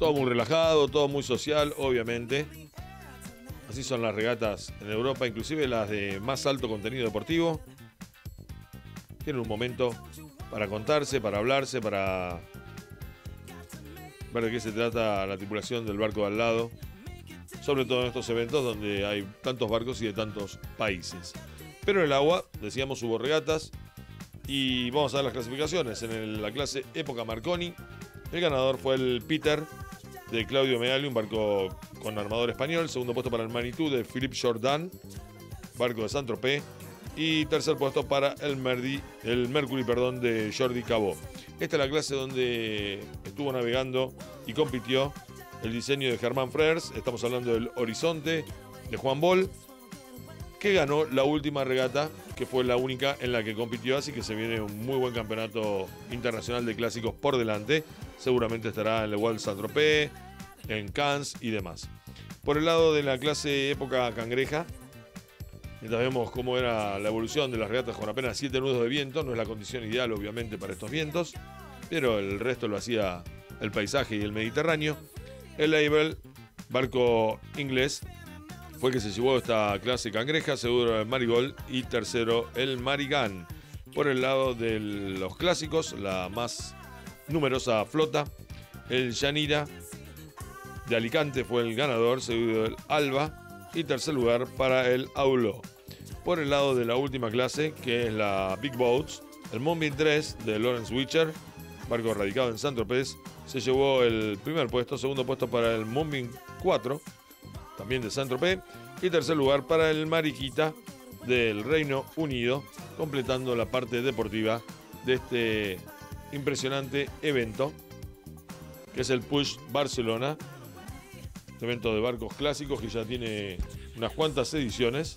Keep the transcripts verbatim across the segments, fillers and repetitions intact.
Todo muy relajado, todo muy social, obviamente. Así son las regatas en Europa, inclusive las de más alto contenido deportivo. Tienen un momento para contarse, para hablarse, para ver de qué se trata la tripulación del barco de al lado. Sobre todo en estos eventos donde hay tantos barcos y de tantos países. Pero en el agua, decíamos, hubo regatas. Y vamos a ver las clasificaciones. En el, la clase Época Marconi, el ganador fue el Peter de Claudio Meali, un barco con armador español. Segundo puesto para el Manitou de Philippe Jourdan, barco de Saint-Tropez. Y tercer puesto para el, Merdi, el Mercury perdón, de Jordi Cabot. Esta es la clase donde estuvo navegando y compitió el diseño de Germán Frers. Estamos hablando del Horizonte de Juan Bol, que ganó la última regata, que fue la única en la que compitió, así que se viene un muy buen campeonato internacional de clásicos por delante. Seguramente estará en el World Saint-Tropez, en Cannes y demás. Por el lado de la clase Época Cangreja, mientras vemos cómo era la evolución de las regatas con apenas siete nudos de viento, no es la condición ideal obviamente para estos vientos, pero el resto lo hacía el paisaje y el Mediterráneo. El Label, barco inglés, fue el que se llevó esta clase cangreja, segundo el Marigold y tercero el Marigan. Por el lado de los clásicos, la más numerosa flota, el Yanira de Alicante fue el ganador, seguido del Alba y tercer lugar para el Aulo. Por el lado de la última clase, que es la Big Boats, el Moonbeam tres de Lawrence Witcher, barco radicado en Saint-Tropez, se llevó el primer puesto, segundo puesto para el Moonbeam cuatro, también de Saint-Tropez, y tercer lugar para el Mariquita del Reino Unido, completando la parte deportiva de este impresionante evento, que es el Push Barcelona, este evento de barcos clásicos que ya tiene unas cuantas ediciones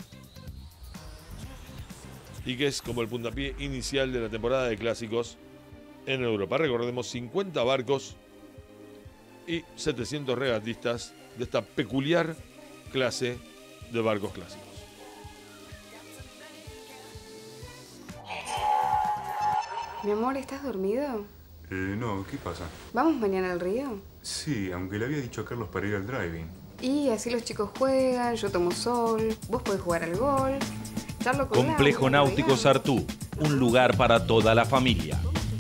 y que es como el puntapié inicial de la temporada de clásicos en Europa. Recordemos, cincuenta barcos y setecientos regatistas de esta peculiar clase de barcos clásicos. Mi amor, ¿estás dormido? Eh, no, ¿qué pasa? ¿Vamos mañana al río? Sí, aunque le había dicho a Carlos para ir al driving. Y así los chicos juegan, yo tomo sol, vos podés jugar al golf. Charlo con Complejo Laura, Náutico navegamos. Sartú, un lugar para toda la familia.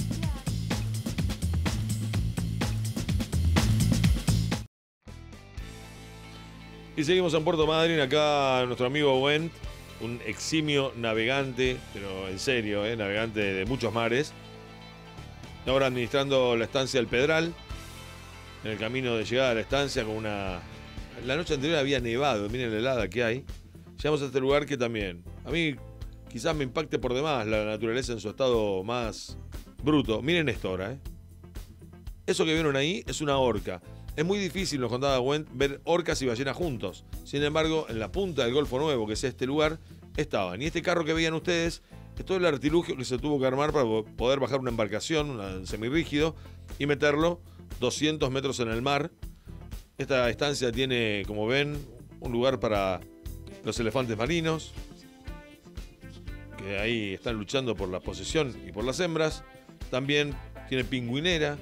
Y seguimos en Puerto Madryn, acá nuestro amigo Wendt, un eximio navegante, pero en serio, ¿eh? navegante de muchos mares. Ahora administrando la estancia del Pedral, en el camino de llegada a la estancia con una... La noche anterior había nevado, miren la helada que hay. Llegamos a este lugar que también, a mí quizás me impacte por demás la naturaleza en su estado más bruto. Miren esto ahora, ¿eh? Eso que vieron ahí es una orca. Es muy difícil, nos contaba Wendt, ver orcas y ballenas juntos. Sin embargo, en la punta del Golfo Nuevo, que es este lugar, estaban. Y este carro que veían ustedes es todo el artilugio que se tuvo que armar para poder bajar una embarcación, un semirrígido, y meterlo doscientos metros en el mar. Esta estancia tiene, como ven, un lugar para los elefantes marinos, que ahí están luchando por la posesión y por las hembras. También tiene pingüinera.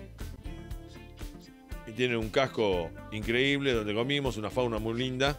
Y tiene un casco increíble donde comimos, una fauna muy linda.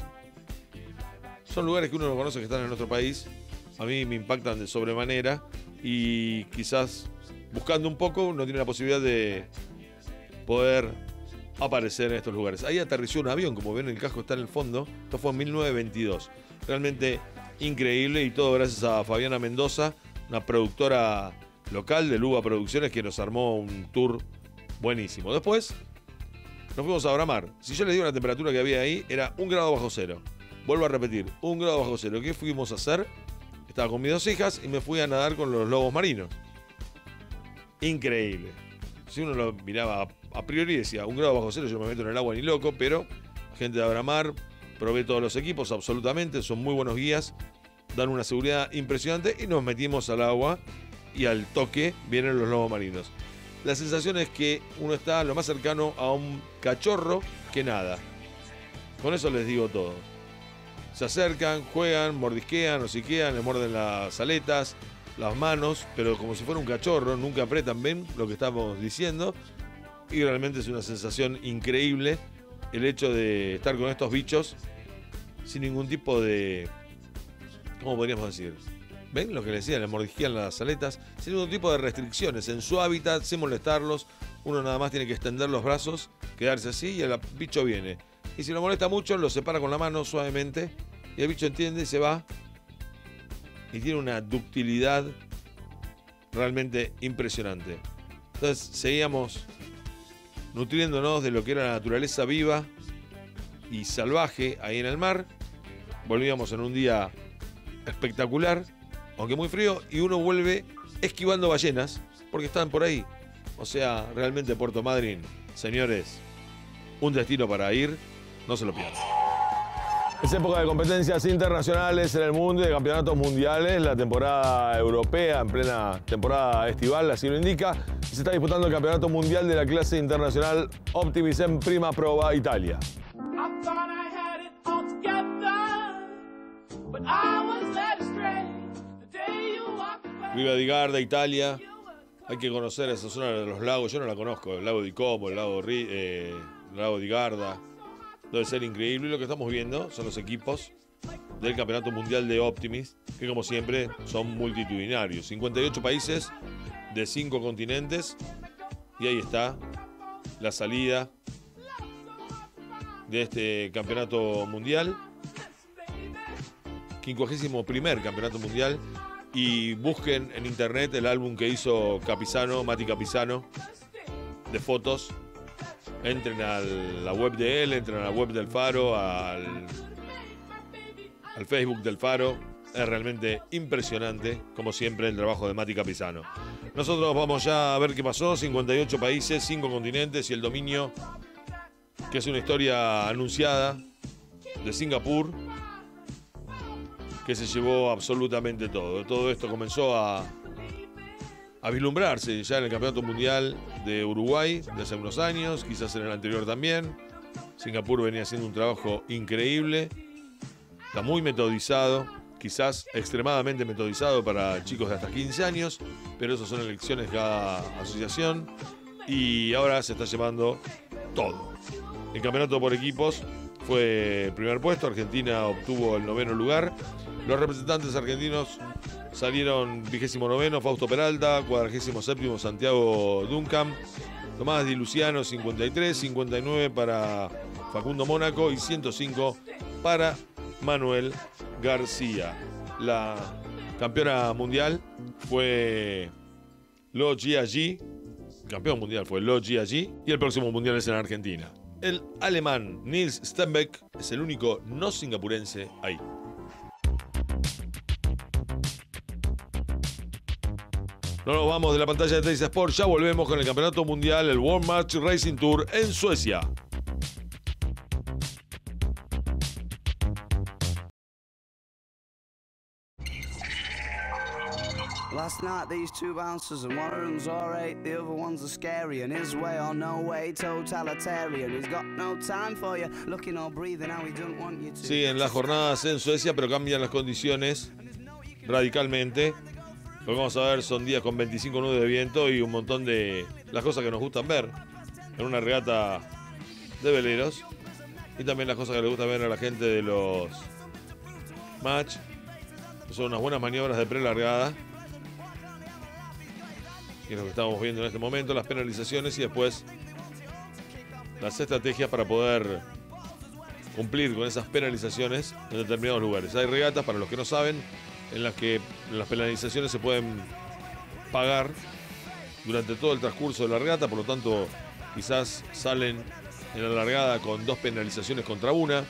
Son lugares que uno no conoce que están en nuestro país. A mí me impactan de sobremanera y quizás buscando un poco uno tiene la posibilidad de poder aparecer en estos lugares. Ahí aterrizó un avión, como ven el casco está en el fondo. Esto fue en mil novecientos veintidós. Realmente increíble y todo gracias a Fabiana Mendoza, una productora local de Luba Producciones que nos armó un tour buenísimo. Después nos fuimos a Bramar. Si yo les digo la temperatura que había ahí, era un grado bajo cero. Vuelvo a repetir, un grado bajo cero. ¿Qué fuimos a hacer? Estaba con mis dos hijas y me fui a nadar con los lobos marinos. Increíble. Si uno lo miraba a priori decía, un grado bajo cero, yo me meto en el agua ni loco, pero gente de Bramar, probé todos los equipos absolutamente, son muy buenos guías, dan una seguridad impresionante y nos metimos al agua y al toque vienen los lobos marinos. La sensación es que uno está lo más cercano a un cachorro que nada. Con eso les digo todo. Se acercan, juegan, mordisquean, hociquean, le muerden las aletas, las manos, pero como si fuera un cachorro, nunca apretan, ven lo que estamos diciendo. y realmente es una sensación increíble el hecho de estar con estos bichos sin ningún tipo de... ¿Cómo podríamos decir? ¿Ven lo que les decía? Le mordisquean las aletas sin ningún tipo de restricciones en su hábitat, sin molestarlos. Uno nada más tiene que extender los brazos, quedarse así y el bicho viene. Y si lo molesta mucho, lo separa con la mano suavemente y el bicho entiende y se va. Y tiene una ductilidad realmente impresionante. Entonces seguíamos nutriéndonos de lo que era la naturaleza viva y salvaje ahí en el mar. Volvíamos en un día espectacular, aunque muy frío, y uno vuelve esquivando ballenas porque están por ahí. O sea, realmente Puerto Madryn, señores, un destino para ir, no se lo pierdan. Es época de competencias internacionales en el mundo y de campeonatos mundiales. La temporada europea, en plena temporada estival, así lo indica. Y se está disputando el campeonato mundial de la clase internacional Optimis en Prima Prova Italia. Riva di Garda, Italia. Hay que conocer esa zona de los lagos. Yo no la conozco. El lago di Como, el lago, eh, el lago di Garda. Debe ser increíble. Y lo que estamos viendo son los equipos del Campeonato Mundial de Optimis, que como siempre son multitudinarios. cincuenta y ocho países de cinco continentes. Y ahí está la salida de este Campeonato Mundial. quincuagésimo primer Campeonato Mundial. Y busquen en internet el álbum que hizo Capizano, Mati Capizano, de fotos. Entren a la web de él, entren a la web del Faro, al, al Facebook del Faro. Es realmente impresionante, como siempre, el trabajo de Mati Capizano. Nosotros vamos ya a ver qué pasó. cincuenta y ocho países, cinco continentes y el dominio, que es una historia anunciada, de Singapur, que se llevó absolutamente todo. Todo esto comenzó a, a vislumbrarse ya en el Campeonato Mundial de Uruguay de hace unos años, quizás en el anterior también. Singapur venía haciendo un trabajo increíble, está muy metodizado, quizás extremadamente metodizado para chicos de hasta quince años, pero esas son elecciones de cada asociación y ahora se está llevando todo. El campeonato por equipos fue el primer puesto, Argentina obtuvo el noveno lugar. Los representantes argentinos salieron vigésimo noveno, Fausto Peralta, cuadragésimo séptimo, Santiago Duncan, Tomás Di Luciano, cincuenta y tres, cincuenta y nueve para Facundo Mónaco y ciento cinco para Manuel García. La campeona mundial fue Lo Jiaji, campeón mundial fue Lo Jiaji, y el próximo mundial es en Argentina. El alemán Nils Stenbeck es el único no singapurense ahí. No nos vamos de la pantalla de Teis Sport, ya volvemos con el Campeonato Mundial, el World Match Racing Tour en Suecia. Last night these two bouncers and one of them's alright, the other one's a scary and his way or no way, totalitarian. He's got no time for you, looking or breathing how he doesn't want you to. Siguen las jornadas en Suecia, pero cambian las condiciones radicalmente. Lo que vamos a ver son días con veinticinco nudos de viento y un montón de las cosas que nos gustan ver en una regata de veleros. Y también las cosas que le gusta ver a la gente de los match, que son unas buenas maniobras de prelargada. Y es lo que estamos viendo en este momento, las penalizaciones y después las estrategias para poder cumplir con esas penalizaciones en determinados lugares. Hay regatas, para los que no saben, en las que las penalizaciones se pueden pagar durante todo el transcurso de la regata, por lo tanto quizás salen en la largada con dos penalizaciones contra una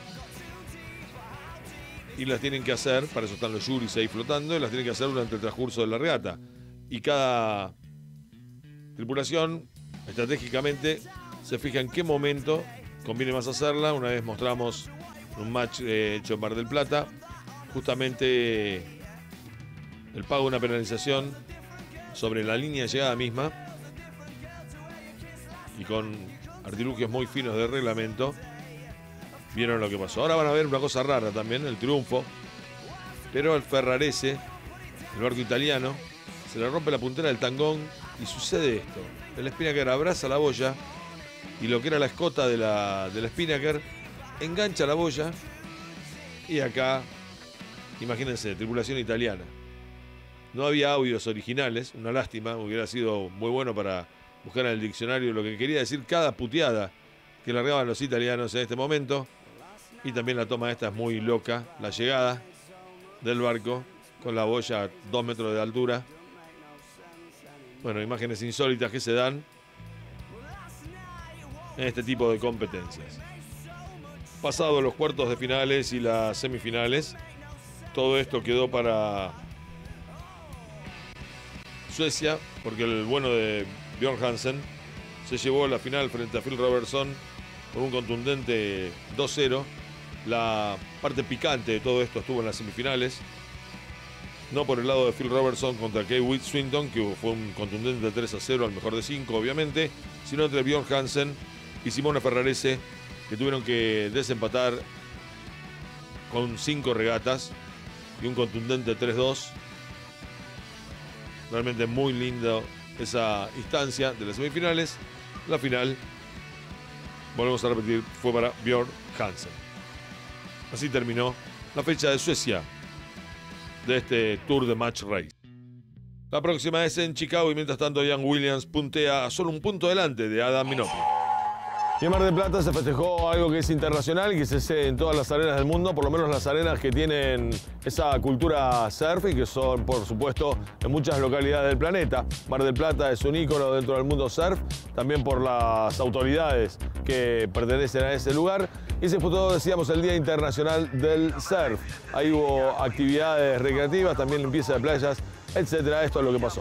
y las tienen que hacer, para eso están los juris ahí flotando, y las tienen que hacer durante el transcurso de la regata. Y cada tripulación estratégicamente se fija en qué momento conviene más hacerla. Una vez mostramos un match eh, hecho en Mar del Plata, justamente el pago de una penalización sobre la línea de llegada misma y con artilugios muy finos de reglamento vieron lo que pasó. Ahora van a ver una cosa rara también, el triunfo, pero el Ferrarese, el barco italiano, se le rompe la puntera del tangón Y sucede esto. El Spinnaker abraza la boya y lo que era la escota de la, del Spinnaker engancha la boya. Y acá, imagínense, tripulación italiana. No había audios originales, una lástima, hubiera sido muy bueno para buscar en el diccionario lo que quería decir cada puteada que largaban los italianos en este momento. Y también la toma esta es muy loca, la llegada del barco con la boya a dos metros de altura. Bueno, imágenes insólitas que se dan en este tipo de competencias. Pasados los cuartos de finales y las semifinales, todo esto quedó para Suecia, porque el bueno de Björn Hansen se llevó la final frente a Phil Robertson con un contundente dos cero. La parte picante de todo esto estuvo en las semifinales. No por el lado de Phil Robertson contra Kay Witt Swinton, que fue un contundente tres a cero al mejor de cinco, obviamente, sino entre Björn Hansen y Simona Ferrarese, que tuvieron que desempatar con cinco regatas y un contundente tres dos. Realmente muy lindo esa instancia de las semifinales. La final, volvemos a repetir, fue para Björn Hansen. Así terminó la fecha de Suecia de este Tour de Match Race. La próxima es en Chicago y mientras tanto Ian Williams puntea a solo un punto delante de Adam Minopri. Y en Mar del Plata se festejó algo que es internacional y que se hace en todas las arenas del mundo, por lo menos las arenas que tienen esa cultura surf y que son, por supuesto, en muchas localidades del planeta. Mar del Plata es un ícono dentro del mundo surf, también por las autoridades que pertenecen a ese lugar. Y se disputó, decíamos, el Día Internacional del Surf. Ahí hubo actividades recreativas, también limpieza de playas, etcétera. Esto es lo que pasó.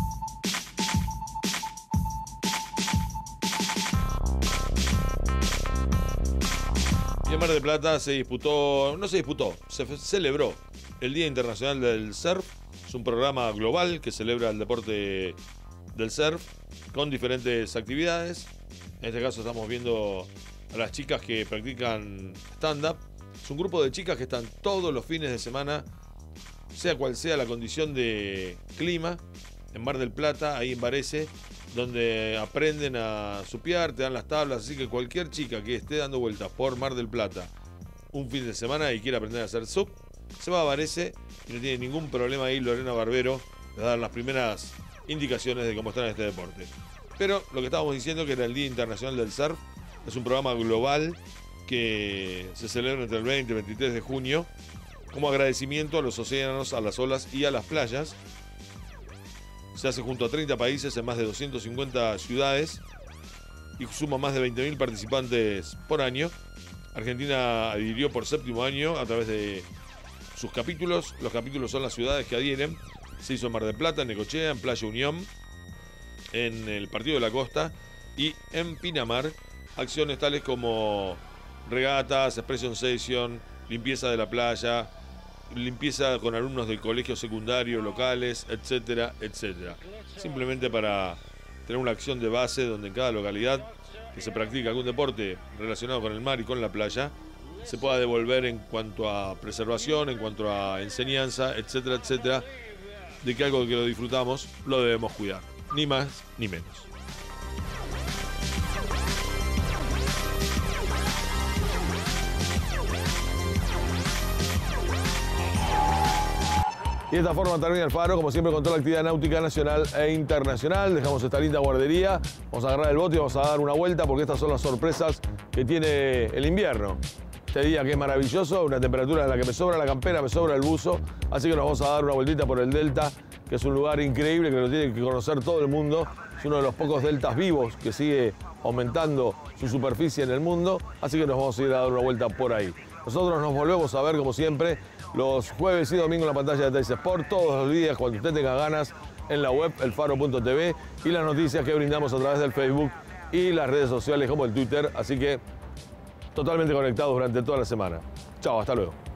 Y en Mar del Plata se disputó, no se disputó, se celebró el Día Internacional del Surf. Es un programa global que celebra el deporte del surf con diferentes actividades. En este caso estamos viendo a las chicas que practican stand-up. Es un grupo de chicas que están todos los fines de semana, sea cual sea la condición de clima, en Mar del Plata, ahí en Varese, donde aprenden a supear, te dan las tablas, así que cualquier chica que esté dando vueltas por Mar del Plata un fin de semana y quiera aprender a hacer sup, se va a Varese y no tiene ningún problema ahí. Lorena Barbero les da las primeras indicaciones de cómo está en este deporte. Pero lo que estábamos diciendo, que era el Día Internacional del Surf, es un programa global que se celebra entre el veinte y el veintitrés de junio como agradecimiento a los océanos, a las olas y a las playas. Se hace junto a treinta países en más de doscientas cincuenta ciudades y suma más de veinte mil participantes por año. Argentina adhirió por séptimo año a través de sus capítulos. Los capítulos son las ciudades que adhieren. Se hizo en Mar del Plata, en Necochea, en Playa Unión, en el Partido de la Costa y en Pinamar. Acciones tales como regatas, expression session, limpieza de la playa, limpieza con alumnos del colegio secundario locales, etcétera, etcétera. Simplemente para tener una acción de base donde en cada localidad que se practica algún deporte relacionado con el mar y con la playa se pueda devolver en cuanto a preservación, en cuanto a enseñanza, etcétera, etcétera, de que algo que lo disfrutamos lo debemos cuidar, ni más ni menos. Y de esta forma termina el Faro, como siempre, con toda la actividad náutica nacional e internacional. Dejamos esta linda guardería, vamos a agarrar el bote y vamos a dar una vuelta porque estas son las sorpresas que tiene el invierno. Este día que es maravilloso, una temperatura en la que me sobra la campera, me sobra el buzo, así que nos vamos a dar una vueltita por el Delta, que es un lugar increíble que lo tiene que conocer todo el mundo. Es uno de los pocos deltas vivos que sigue aumentando su superficie en el mundo, así que nos vamos a ir a dar una vuelta por ahí. Nosotros nos volvemos a ver, como siempre, los jueves y domingos en la pantalla de Teis Sport, todos los días, cuando usted tenga ganas, en la web elfaro punto t v y las noticias que brindamos a través del Facebook y las redes sociales como el Twitter, así que totalmente conectados durante toda la semana. Chao, hasta luego.